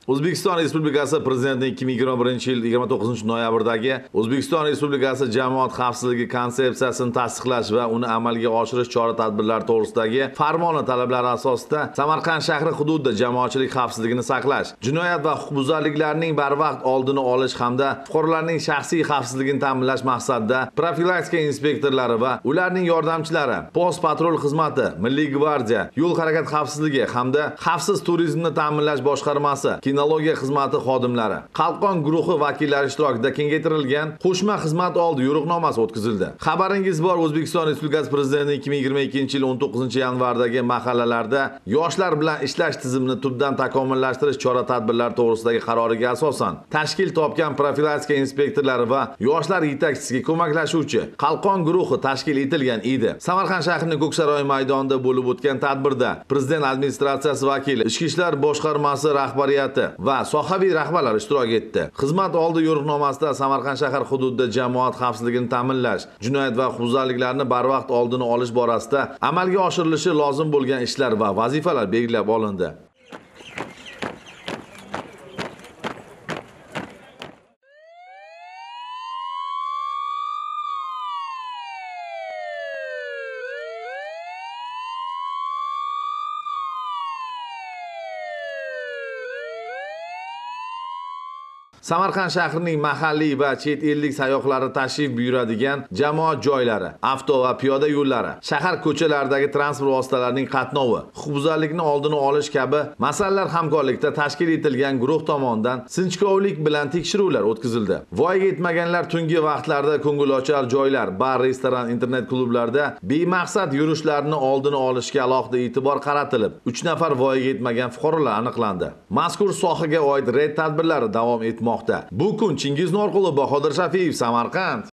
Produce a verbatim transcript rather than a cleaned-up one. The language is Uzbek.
O'zbekiston Respublikasi Prezidentining ikki ming yigirma birinchi yil yigirma to'qqizinchi noyabrdagi O'zbekiston Respublikasi jamoat xavfsizligi konsepsiyasini tasdiqlash va uni amalga oshirish chora-tadbirlari to'g'risidagi farmoni talablari asosida Samarqand shahri hududida jamoatchilik xavfsizligini saqlash, jinoyat va huquqbuzarliklarning barvaqt oldini olish hamda fuqarolarning shaxsiy xavfsizligini ta'minlash maqsadida profilaktika inspektorlari va ularning yordamchilari, post patrul xizmati, Milliy gvardiya, yo'l harakati xavfsizligi hamda xavfsiz turizmni ta'minlash boshqarmasi, kinologiya xizmati xodimlari, Qalqon guruhi vakillari ishtirokida kengaytirilgan qo'shma xizmat oldi yo'riqnomasi o'tkazildi. Xabaringiz bor, O'zbekiston Respublikasi Prezidentining ikki ming yigirma ikkinchi yil o'n to'qqizinchi yanvardagi mahallalarda yoshlar bilan ishlash tizimini tubdan takomillashtirish chora-tadbirlari to'g'risidagi qaroriga asosan tashkil topgan profilaktika inspektorlari va yoshlar yetakchisiga ko'maklashuvchi Qalqon guruhi tashkil etilgan edi. Samarqand shahrining Ko'ksaroy maydonida bo'lib o'tgan tadbirda Prezident administratsiyasi vakili, Ichki ishlar boshqarmasi rahbariyati va sohaviy rahbarlar ishtirok etdi. Xizmat oldi yo'riqnomasida Samarqand shahar hududida jamoat xavfsizligini ta'minlash, jinoyat va huquqbuzarliklarni barvaqt oldini olish borasida amalga oshirilishi lozim bo'lgan ishlar va vazifalar belgilab olindi. Samarqand shahrining mahalliy va chet ellik sayyohlari tashrif buyuradigan jamoat joylari, avto va piyoda yo'llari, shahar ko'chalaridagi transport vositalarining qatnovi, huquqbuzarlikni oldini olish kabi masalalar hamkorlikda tashkil etilgan guruh tomonidan sinchkovlik bilan tekshiruvlar o'tkazildi. Voyaga yetmaganlar tungi vaqtlarda ko'ngilochar joylar, bar, restoran, internet klublarda bemaqsad yurishlarini oldini olishga alohida e'tibor qaratilib, uch nafar voyaga yetmagan fuqarolar aniqlandi. Mazkur sohaga oid reyd tadbirlari davom etmoqda. Bu kun Chingiz Norqulov, Bahodir Shafiyev, Samarqand.